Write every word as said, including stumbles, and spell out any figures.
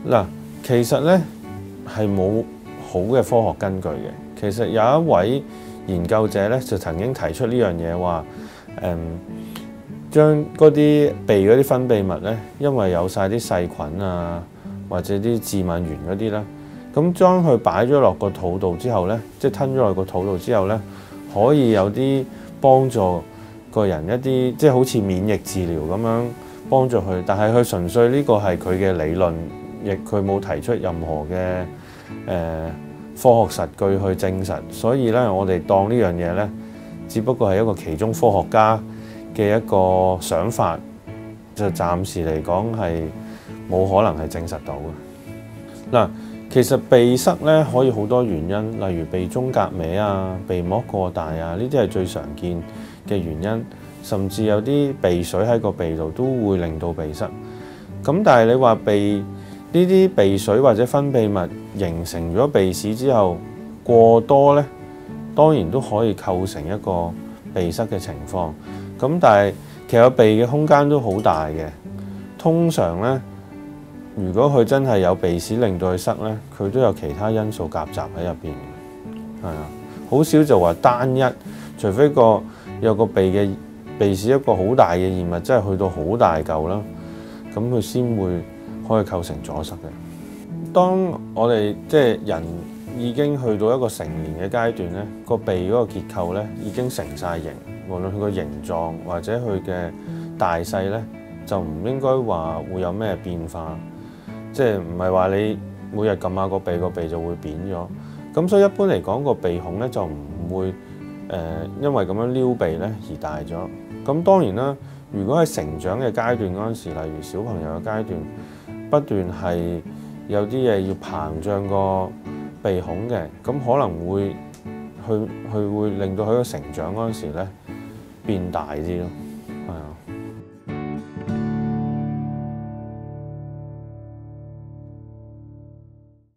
嗱，其實咧係冇好嘅科學根據嘅。其實有一位研究者咧就曾經提出呢樣嘢話，誒將嗰啲鼻嗰啲分泌物咧，因為有晒啲細菌啊，或者啲致敏原嗰啲啦，咁將佢擺咗落個肚度之後咧，即係吞咗落個肚度之後咧，可以有啲幫助個人一啲，即係好似免疫治療咁樣幫助佢。但係佢純粹呢個係佢嘅理論，亦佢冇提出任何嘅誒、呃、科學實據去證實。所以咧，我哋當呢樣嘢咧，只不過係一個其中科學家嘅一個想法，就暫時嚟講係冇可能係證實到嘅。嗱，其實鼻塞咧可以好多原因，例如鼻中隔歪啊、鼻膜過大啊，呢啲係最常見嘅原因。甚至有啲鼻水喺個鼻度都會令到鼻塞。咁但係你話鼻呢啲鼻水或者分泌物形成咗鼻屎之後過多咧，當然都可以構成一個鼻塞嘅情況。咁但係其實鼻嘅空間都好大嘅。通常咧，如果佢真係有鼻屎令到佢塞咧，佢都有其他因素夾雜喺入邊嘅。係啊，好少就話單一，除非個有個鼻嘅鼻屎一個好大嘅異物，真係去到好大嚿啦，咁佢先會可以構成阻塞嘅。當我哋即係人已經去到一個成年嘅階段咧，個鼻嗰個結構咧已經成晒形，無論佢個形狀或者佢嘅大細咧，就唔應該話會有咩變化。即係唔係話你每日撳下個鼻，個鼻就會扁咗。咁所以一般嚟講，個鼻孔咧就唔會誒、呃、因為咁樣撩鼻咧而大咗。咁當然啦，如果喺成長嘅階段嗰陣時，例如小朋友嘅階段，不斷係有啲嘢要膨脹個鼻孔嘅，咁可能會去去會令到佢個成長嗰陣時咧變大啲咯，係啊。